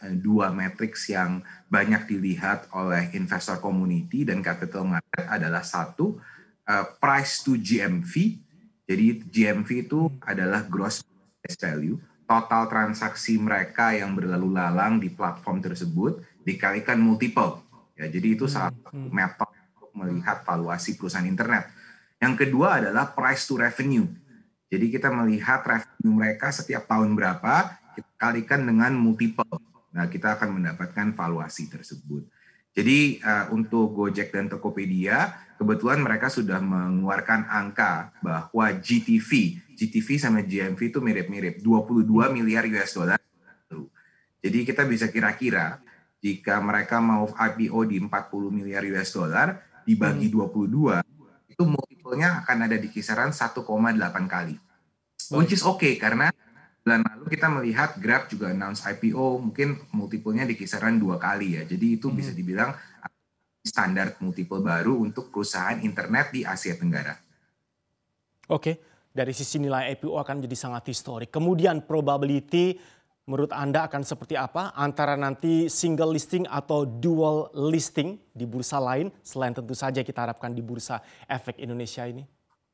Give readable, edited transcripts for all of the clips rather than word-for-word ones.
dua matriks yang banyak dilihat oleh investor community dan capital market adalah satu, price to GMV. Jadi GMV itu adalah gross value, total transaksi mereka yang berlalu lalang di platform tersebut dikalikan multiple. Ya, jadi itu salah satu metode untuk melihat valuasi perusahaan internet. Yang kedua adalah price to revenue. Jadi kita melihat revenue mereka setiap tahun berapa, kita kalikan dengan multiple. Nah, kita akan mendapatkan valuasi tersebut. Jadi untuk Gojek dan Tokopedia, kebetulan mereka sudah mengeluarkan angka bahwa GTV sama GMV itu mirip-mirip, 22 miliar US dollar. Jadi kita bisa kira-kira jika mereka mau IPO di 40 miliar US dollar dibagi 22, itu multiple-nya akan ada di kisaran 1,8 kali. Which is okay, karena bulan lalu kita melihat Grab juga announce IPO, mungkin multiple-nya di kisaran 2 kali ya. Jadi itu bisa dibilang standar multiple baru untuk perusahaan internet di Asia Tenggara. Oke, dari sisi nilai IPO akan menjadi sangat historik. Kemudian probability menurut Anda akan seperti apa antara nanti single listing atau dual listing di bursa lain selain tentu saja kita harapkan di Bursa Efek Indonesia ini?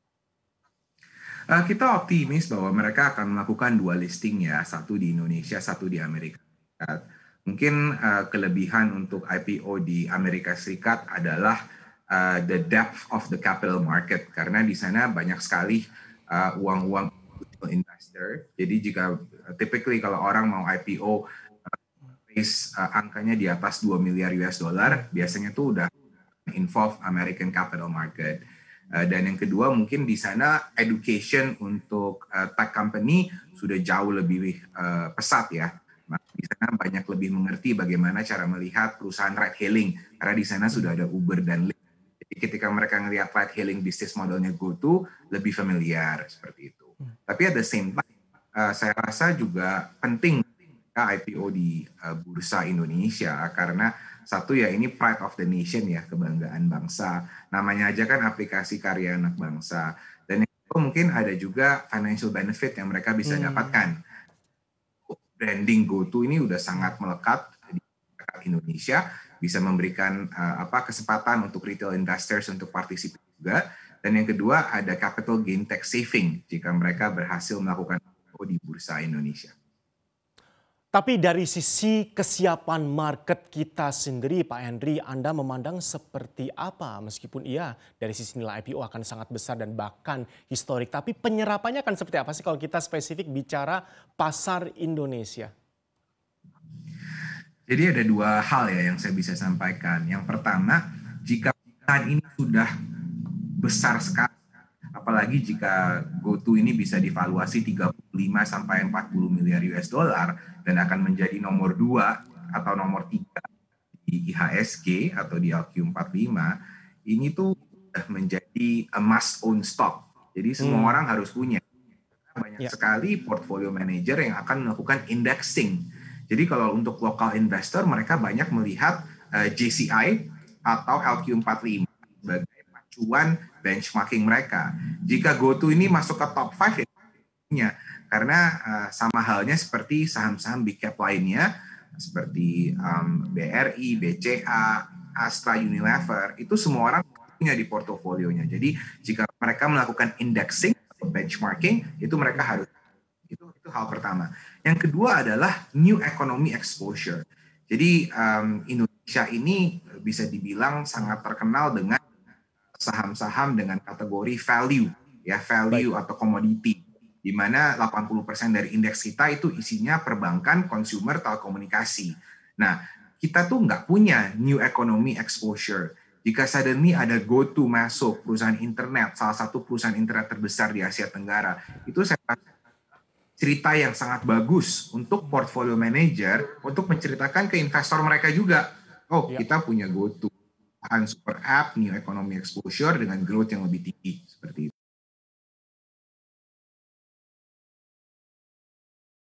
Kita optimis bahwa mereka akan melakukan dua listing ya, satu di Indonesia, satu di Amerika Serikat. Mungkin kelebihan untuk IPO di Amerika Serikat adalah the depth of the capital market, karena di sana banyak sekali uang-uang investor. Jadi jika typically kalau orang mau IPO angkanya di atas 2 miliar US dollar, biasanya tuh udah involve American capital market. Dan yang kedua mungkin di sana education untuk tech company sudah jauh lebih pesat ya. Di sana banyak lebih mengerti bagaimana cara melihat perusahaan ride hailing, karena di sana sudah ada Uber dan Lyft. Jadi ketika mereka ngelihat ride hailing bisnis modelnya GoTo, lebih familiar seperti itu. Tapi at the same time, saya rasa juga penting IPO di Bursa Indonesia, karena satu ya ini pride of the nation ya, kebanggaan bangsa. Namanya aja kan aplikasi karya anak bangsa. Dan itu mungkin ada juga financial benefit yang mereka bisa dapatkan. Branding GoTo ini udah sangat melekat di masyarakat Indonesia, bisa memberikan kesempatan untuk retail investors untuk partisipasi juga. Dan yang kedua ada capital gain tax saving jika mereka berhasil melakukan IPO di Bursa Indonesia. Tapi dari sisi kesiapan market kita sendiri, Pak Henry, Anda memandang seperti apa? Meskipun iya dari sisi nilai IPO akan sangat besar dan bahkan historik. Tapi penyerapannya akan seperti apa sih kalau kita spesifik bicara pasar Indonesia? Jadi ada dua hal ya yang saya bisa sampaikan. Yang pertama, jika perusahaan ini sudah besar sekali, apalagi jika GoTo ini bisa divaluasi 35 sampai 40 miliar US dollar dan akan menjadi nomor 2 atau nomor 3 di IHSG atau di LQ45, ini tuh menjadi a must own stock. Jadi semua orang harus punya. Banyak sekali portfolio manager yang akan melakukan indexing. Jadi kalau untuk lokal investor, mereka banyak melihat JCI atau LQ45 sebagai acuan benchmarking mereka. Jika GoTo ini masuk ke top 5 ya, karena sama halnya seperti saham-saham big cap lainnya seperti BRI, BCA, Astra, Unilever, itu semua orang punya di portofolionya. Jadi jika mereka melakukan indexing atau benchmarking, itu mereka harus itu hal pertama. Yang kedua adalah new economy exposure. Jadi Indonesia ini bisa dibilang sangat terkenal dengan saham-saham dengan kategori value atau komoditi, di mana 80% dari indeks kita itu isinya perbankan, consumer, telekomunikasi. Nah, kita tuh nggak punya new economy exposure. Jika suddenly ada GoTo masuk, perusahaan internet, salah satu perusahaan internet terbesar di Asia Tenggara, itu saya rasa cerita yang sangat bagus untuk portfolio manager untuk menceritakan ke investor mereka juga. Oh, kita punya GoTo, super app, new economy exposure dengan growth yang lebih tinggi seperti itu.